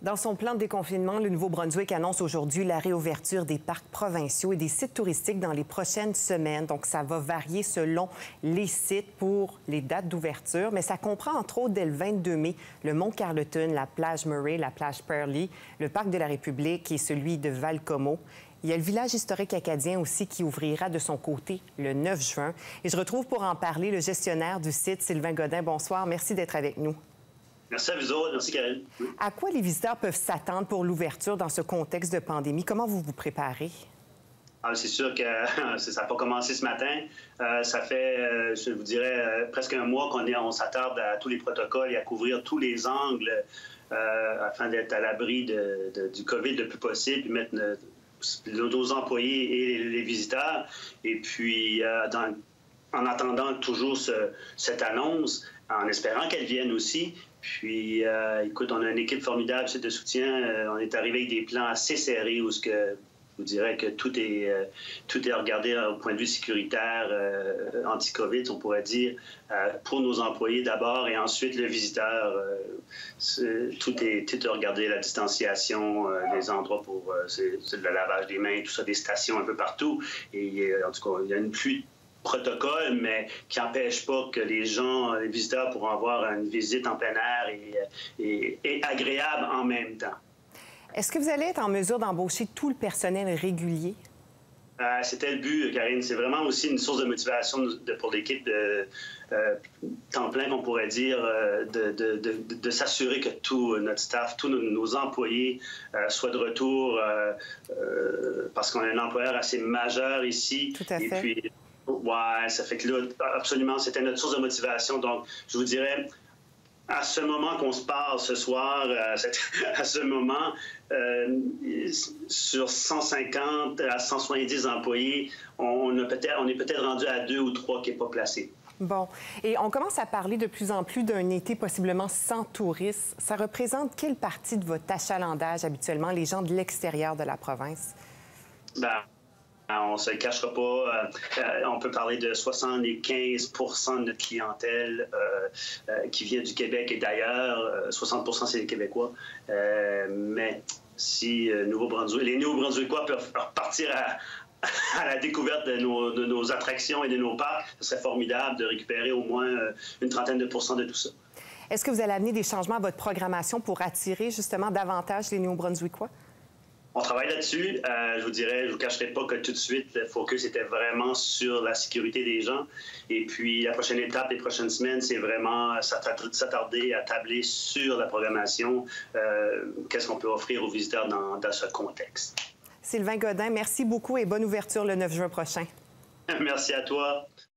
Dans son plan de déconfinement, le Nouveau-Brunswick annonce aujourd'hui la réouverture des parcs provinciaux et des sites touristiques dans les prochaines semaines. Donc, ça va varier selon les sites pour les dates d'ouverture, mais ça comprend entre autres dès le 22 mai le Mont-Carleton, la plage Murray, la plage Pearly, le parc de la République et celui de Val-Comeau. Il y a le village historique acadien aussi qui ouvrira de son côté le 9 juin. Et je retrouve pour en parler le gestionnaire du site, Sylvain Godin. Bonsoir, merci d'être avec nous. Merci à vous autres. Merci, Karine. À quoi les visiteurs peuvent s'attendre pour l'ouverture dans ce contexte de pandémie? Comment vous vous préparez? C'est sûr que ça n'a pas commencé ce matin. Ça fait, je vous dirais, presque un mois qu'on s'attarde à tous les protocoles et à couvrir tous les angles afin d'être à l'abri du COVID le plus possible, mettre nos employés et les visiteurs. Et puis, en attendant toujours cette annonce, en espérant qu'elle vienne aussi. Puis, écoute, on a une équipe formidable de soutien. On est arrivé avec des plans assez serrés où je vous dirais que tout est regardé au point de vue sécuritaire, anti-COVID, on pourrait dire, pour nos employés d'abord et ensuite le visiteur. Tout est regardé, la distanciation, les endroits pour le lavage des mains, tout ça, des stations un peu partout. Et en tout cas, il y a une pluie de protocole, mais qui n'empêche pas que les visiteurs pourront avoir une visite en plein air et agréable en même temps. Est-ce que vous allez être en mesure d'embaucher tout le personnel régulier? C'était le but, Karine. C'est vraiment aussi une source de motivation pour l'équipe de temps plein, qu'on pourrait dire, de s'assurer que tout notre staff, tous nos employés soient de retour parce qu'on a un employeur assez majeur ici. Tout à fait. Et puis, ouais, ça fait que là, absolument, c'était notre source de motivation. Donc, je vous dirais, à ce moment qu'on se parle ce soir, à ce moment, sur 150 à 170 employés, on est peut-être rendu à 2 ou 3 qui n'est pas placé. Bon. Et on commence à parler de plus en plus d'un été possiblement sans touristes. Ça représente quelle partie de votre achalandage habituellement, les gens de l'extérieur de la province? On ne se le cachera pas. On peut parler de 75 de notre clientèle qui vient du Québec et d'ailleurs. 60 c'est les Québécois. Mais si les Nouveau-Brunswickois peuvent repartir à la découverte de nos attractions et de nos parcs, ce serait formidable de récupérer au moins une trentaine de pourcents de tout ça. Est-ce que vous allez amener des changements à votre programmation pour attirer justement davantage les Nouveau-Brunswickois? On travaille là-dessus. Je vous cacherai pas que tout de suite, le focus était vraiment sur la sécurité des gens. Et puis, la prochaine étape, les prochaines semaines, c'est vraiment s'attarder à tabler sur la programmation. Qu'est-ce qu'on peut offrir aux visiteurs dans ce contexte. Sylvain Godin, merci beaucoup et bonne ouverture le 9 juin prochain. Merci à toi.